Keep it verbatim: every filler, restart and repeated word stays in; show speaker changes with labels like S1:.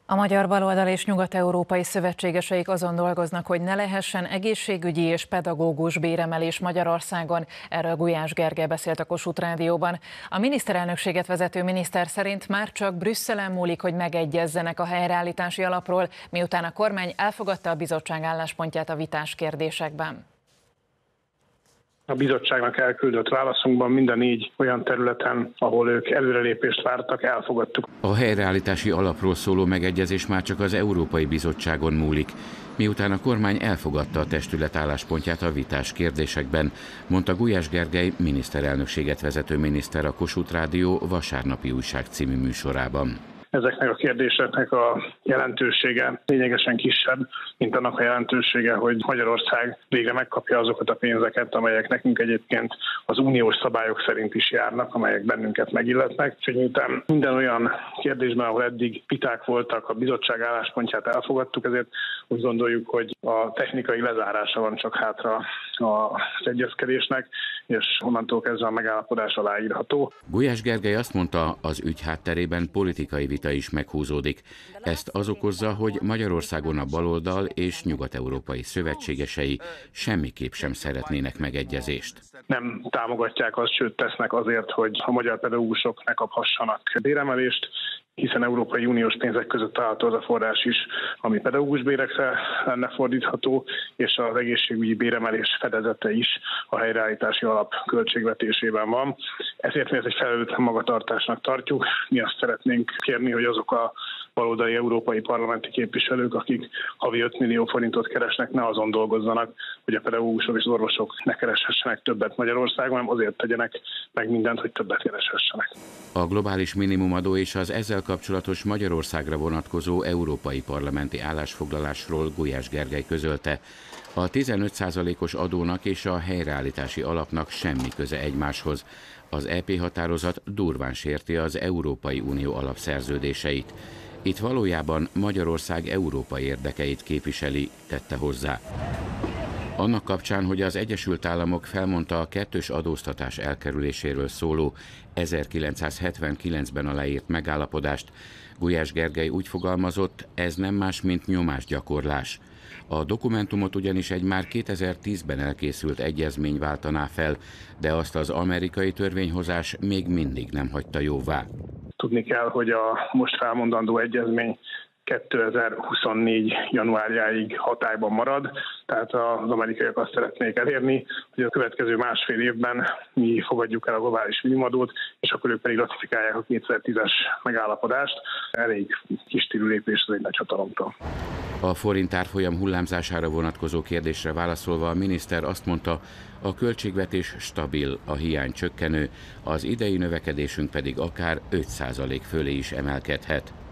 S1: A magyar baloldal és nyugat-európai szövetségeseik azon dolgoznak, hogy ne lehessen egészségügyi és pedagógus béremelés Magyarországon. Erről Gulyás Gergely beszélt a Kossuth Rádióban. A miniszterelnökséget vezető miniszter szerint már csak Brüsszelen múlik, hogy megegyezzenek a helyreállítási alapról, miután a kormány elfogadta a bizottság álláspontját a vitás kérdésekben.
S2: A bizottságnak elküldött válaszunkban mind a négy olyan területen, ahol ők előrelépést vártak, elfogadtuk.
S3: A helyreállítási alapról szóló megegyezés már csak az Európai Bizottságon múlik, miután a kormány elfogadta a testület álláspontját a vitás kérdésekben, mondta Gulyás Gergely miniszterelnökséget vezető miniszter a Kossuth Rádió Vasárnapi Újság című műsorában.
S2: Ezeknek a kérdéseknek a jelentősége lényegesen kisebb, mint annak a jelentősége, hogy Magyarország végre megkapja azokat a pénzeket, amelyek nekünk egyébként az uniós szabályok szerint is járnak, amelyek bennünket megilletnek. Úgyhogy miután minden olyan kérdésben, ahol eddig viták voltak, a bizottság álláspontját elfogadtuk, ezért úgy gondoljuk, hogy a technikai lezárása van csak hátra az egyezkedésnek, és onnantól kezdve a megállapodás aláírható.
S3: Gulyás Gergely azt mondta, az ügy hátterében politikai vita is meghúzódik. Ezt az okozza, hogy Magyarországon a baloldal és nyugat-európai szövetségesei semmiképp sem szeretnének megegyezést.
S2: Nem támogatják azt, sőt tesznek azért, hogy a magyar pedagógusok ne kaphassanak béremelést, hiszen Európai Uniós pénzek között található az a forrás is, ami pedagógus bérekre lenne fordítható, és az egészségügyi béremelés fedezete is a helyreállítási alap költségvetésében van. Ezért mi ezt egy felelőtlen magatartásnak tartjuk. Mi azt szeretnénk kérni, hogy azok a baloldali európai parlamenti képviselők, akik havi öt millió forintot keresnek, ne azon dolgozzanak, hogy a pedagógusok és az orvosok ne kereshessenek többet Magyarországon, hanem azért tegyenek meg mindent, hogy többet kereshessenek.
S3: A globális minimumadó és az ezzel kapcsolatos Magyarországra vonatkozó európai parlamenti állásfoglalásról Gulyás Gergely közölte. A tizenöt százalékos adónak és a helyreállítási alapnak semmi köze egymáshoz. Az é pé határozat durván sérti az Európai Unió alapszerződéseit. Itt valójában Magyarország európai érdekeit képviseli, tette hozzá. Annak kapcsán, hogy az Egyesült Államok felmondta a kettős adóztatás elkerüléséről szóló ezerkilencszázhetvenkilencben aláírt megállapodást, Gulyás Gergely úgy fogalmazott, ez nem más, mint nyomásgyakorlás. A dokumentumot ugyanis egy már kétezer-tízben elkészült egyezmény váltaná fel, de azt az amerikai törvényhozás még mindig nem hagyta jóvá.
S2: Tudni kell, hogy a most felmondandó egyezmény kétezer-huszonnégy januárjáig hatályban marad, tehát az amerikaiak azt szeretnék elérni, hogy a következő másfél évben mi fogadjuk el a globális minimumadót, és akkor ők pedig ratifikálják a kétezer-tízes megállapodást. Elég kis stílű lépés, ez egy nagy hatalomtól.
S3: A forint árfolyam hullámzására vonatkozó kérdésre válaszolva a miniszter azt mondta, a költségvetés stabil, a hiány csökkenő, az idei növekedésünk pedig akár öt százalék fölé is emelkedhet.